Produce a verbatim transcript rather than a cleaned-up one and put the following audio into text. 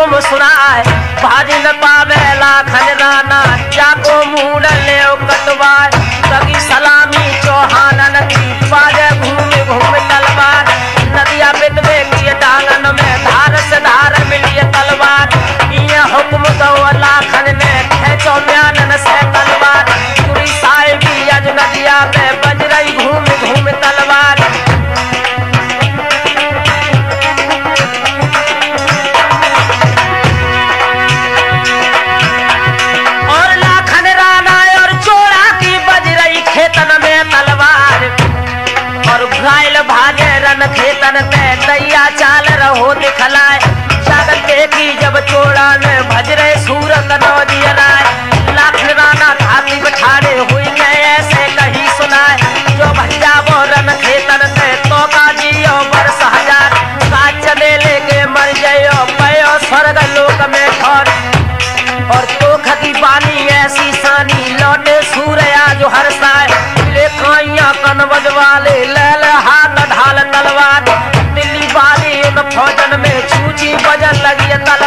हुक्म सुनाए भाजी न पावे लाखन राना जाको मूड ले कटवाए सगी सलामी चौहानन की बाजे घूमे घूमे तलवार नदिया बितवे की डांगन में धार से धार मिली तलवार ये हुक्म दो लाखन ने खेचो म्यानन से तलवार तुरी साहिबी अज नदिया में बज रही घूम घूम तलवार और लाखन राना और चोड़ा की बज रही खेतन में तलवार और घायल भागे रन खेतन पे दैया चाल रहो दिखलाए जागत की जब चोड़ा ने भज रहे सूरत नौजियलाए लाखन राना घाती बिठाड़े हुई ने ऐसे कही सुनाए जो भैया वो रन खेतन से तो का जियो वर्ष हजार काज चले लेके मर जाओ पयो स्वर्ग लोक में ठोर और तो खती बानी ऐसी सानी लौटे सूर्या जो हर साए ले काइया कनवज वाले ले ले हाथ ढाल तलवार दिल्ली वाली उन फौजन में छूची बजन लगी तलवार